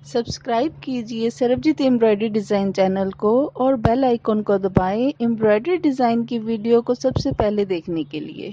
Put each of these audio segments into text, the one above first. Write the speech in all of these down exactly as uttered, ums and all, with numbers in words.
Subscribe कीजिए Sarabjit embroidery design channel को और बेल आइकन को दबाएं एम्ब्रॉयडरी डिज़ाइन की वीडियो को सबसे पहले देखने के लिए।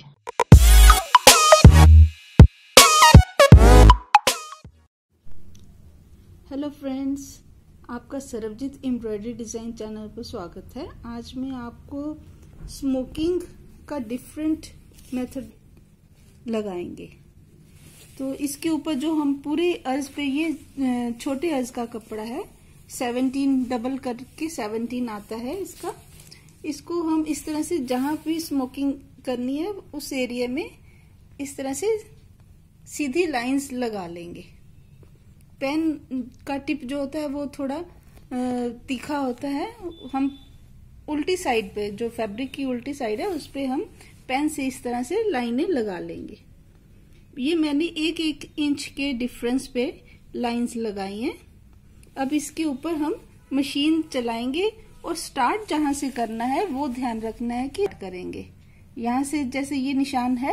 हेलो फ्रेंड्स, आपका सरबजीत एम्ब्रॉयडरी डिज़ाइन चैनल पर स्वागत है। आज मैं आपको स्मोकिंग का डिफरेंट मेथड लगाएंगे। तो इसके ऊपर जो हम पूरे अर्ज पे, ये छोटे अर्ज का कपड़ा है, सेवनटीन डबल करके सेवनटीन आता है इसका। इसको हम इस तरह से जहां भी स्मोकिंग करनी है उस एरिया में इस तरह से सीधी लाइंस लगा लेंगे। पेन का टिप जो होता है वो थोड़ा तीखा होता है। हम उल्टी साइड पे, जो फैब्रिक की उल्टी साइड है, उस पे हम पेन से इस तरह से लाइनें लगा लेंगे। ये मैंने एक एक इंच के डिफरेंस पे लाइंस लगाई हैं। अब इसके ऊपर हम मशीन चलाएंगे और स्टार्ट जहां से करना है वो ध्यान रखना है कि करेंगे यहां से, जैसे ये निशान है,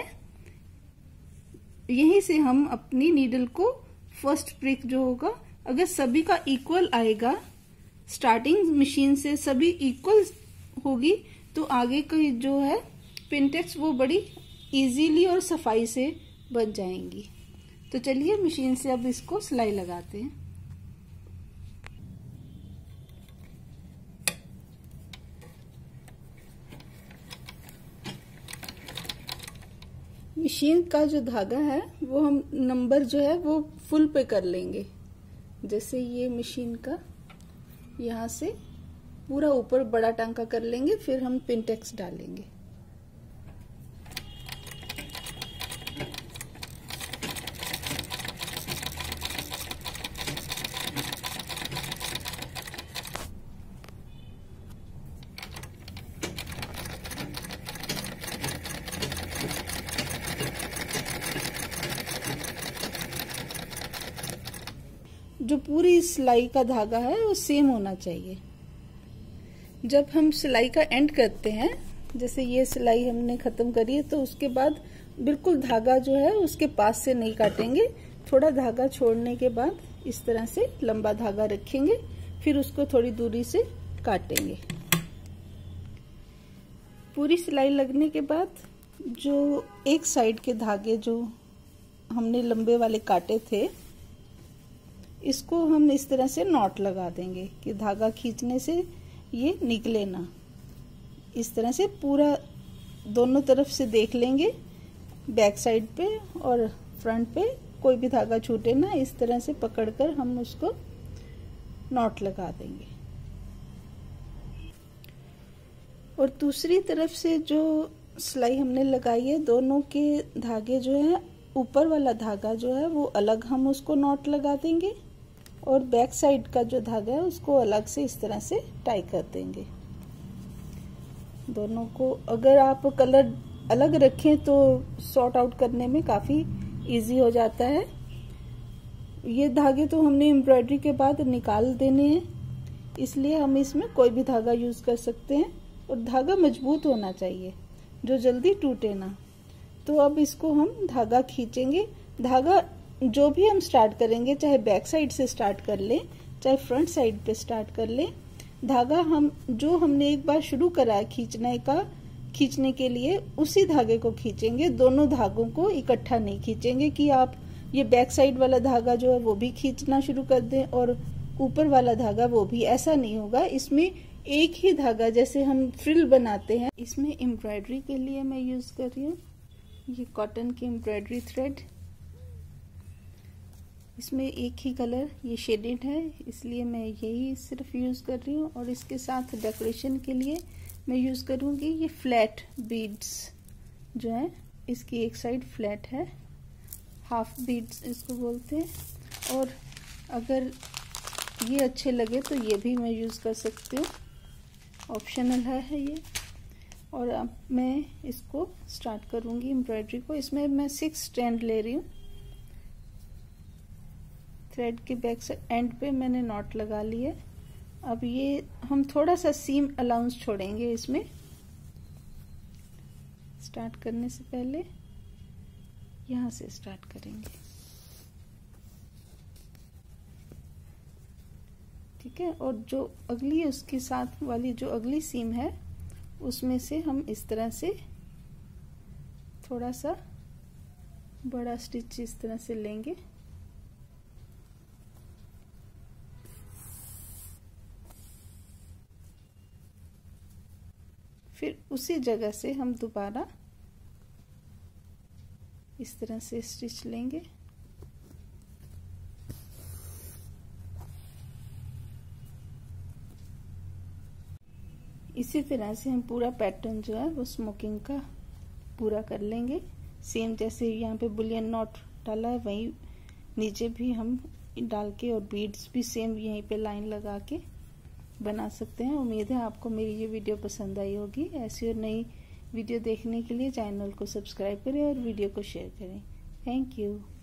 यहीं से हम अपनी नीडल को फर्स्ट प्रिक जो होगा, अगर सभी का इक्वल आएगा, स्टार्टिंग मशीन से सभी इक्वल होगी, तो आगे की जो है पिनटेक्स वो बड़ी इजीली और सफाई से बन जाएंगी। तो चलिए मशीन से अब इसको सिलाई लगाते हैं। मशीन का जो धागा है वो हम नंबर जो है वो फुल पे कर लेंगे। जैसे ये मशीन का यहाँ से पूरा ऊपर बड़ा टांका कर लेंगे, फिर हम पिनटेक्स डालेंगे। जो पूरी सिलाई का धागा है वो सेम होना चाहिए। जब हम सिलाई का एंड करते हैं, जैसे ये सिलाई हमने खत्म करी है, तो उसके बाद बिल्कुल धागा जो है उसके पास से नहीं काटेंगे। थोड़ा धागा छोड़ने के बाद इस तरह से लंबा धागा रखेंगे, फिर उसको थोड़ी दूरी से काटेंगे। पूरी सिलाई लगने के बाद जो एक साइड के धागे जो हमने लंबे वाले काटे थे, इसको हम इस तरह से नॉट लगा देंगे कि धागा खींचने से ये निकले ना। इस तरह से पूरा दोनों तरफ से देख लेंगे, बैक साइड पे और फ्रंट पे कोई भी धागा छूटे ना। इस तरह से पकड़कर हम उसको नॉट लगा देंगे। और दूसरी तरफ से जो सिलाई हमने लगाई है, दोनों के धागे जो है, ऊपर वाला धागा जो है वो अलग हम उसको नॉट लगा देंगे, और बैक साइड का जो धागा है उसको अलग से इस तरह से टाई कर देंगे। दोनों को अगर आप कलर अलग रखें तो सॉर्ट आउट करने में काफी इजी हो जाता है। ये धागे तो हमने एम्ब्रॉयडरी के बाद निकाल देने हैं, इसलिए हम इसमें कोई भी धागा यूज कर सकते हैं। और धागा मजबूत होना चाहिए जो जल्दी टूटे ना। तो अब इसको हम धागा खींचेंगे। धागा जो भी हम स्टार्ट करेंगे, चाहे बैक साइड से स्टार्ट कर लें, चाहे फ्रंट साइड पे स्टार्ट कर लें, धागा हम जो हमने एक बार शुरू करा है खींचने का, खींचने के लिए उसी धागे को खींचेंगे। दोनों धागों को इकट्ठा नहीं खींचेंगे कि आप ये बैक साइड वाला धागा जो है वो भी खींचना शुरू कर दें और ऊपर वाला धागा वो भी, ऐसा नहीं होगा। इसमें एक ही धागा, जैसे हम फ्रिल बनाते हैं, इसमें एम्ब्रॉयडरी के लिए मैं यूज कर रही हूँ ये कॉटन की एम्ब्रॉयडरी थ्रेड। इसमें एक ही कलर ये शेडेड है, इसलिए मैं यही सिर्फ यूज कर रही हूँ। और इसके साथ डेकोरेशन के लिए मैं यूज करूंगी ये फ्लैट बीड्स जो है, इसकी एक साइड फ्लैट है, हाफ बीड्स इसको बोलते हैं। और अगर ये अच्छे लगे तो ये भी मैं यूज कर सकती हूँ, ऑप्शनल है, है ये। और अब मैं इसको स्टार्ट करूंगी एम्ब्रॉयडरी को। इसमें मैं सिक्स स्ट्रैंड ले रही हूँ। थ्रेड के बैक से एंड पे मैंने नॉट लगा ली है। अब ये हम थोड़ा सा सीम अलाउंस छोड़ेंगे इसमें। स्टार्ट करने से पहले यहाँ से स्टार्ट करेंगे। ठीक है। और जो अगली उसके साथ वाली जो अगली सीम है उसमें से हम इस तरह से थोड़ा सा बड़ा स्टिच इस तरह से लेंगे। फिर उसी जगह से हम दोबारा इस तरह से स्टिच लेंगे। इसी तरह से हम पूरा पैटर्न जो है वो स्मोकिंग का पूरा कर लेंगे। सेम जैसे यहाँ पे बुलियन नॉट डाला है वहीं नीचे भी हम डाल के और बीड्स भी सेम यहीं पे लाइन लगा के बना सकते हैं। उम्मीद है आपको मेरी ये वीडियो पसंद आई होगी। ऐसी और नई वीडियो देखने के लिए चैनल को सब्सक्राइब करें और वीडियो को शेयर करें। Thank you.